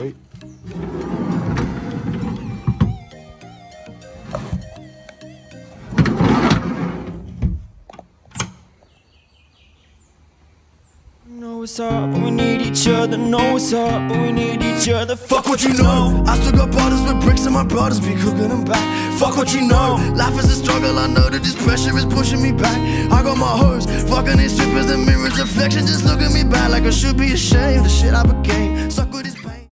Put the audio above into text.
Okay. Know it's hard, but we need each other. Know it's hard, but we need each other. Fuck what you know. I still got bottles with bricks and my brothers be cooking them back. Fuck what you know. Life is a struggle, I know that this pressure is pushing me back. I got my hoes, fucking these strippers and mirrors reflection. Just look at me back like I should be ashamed. The shit I became. Suck with this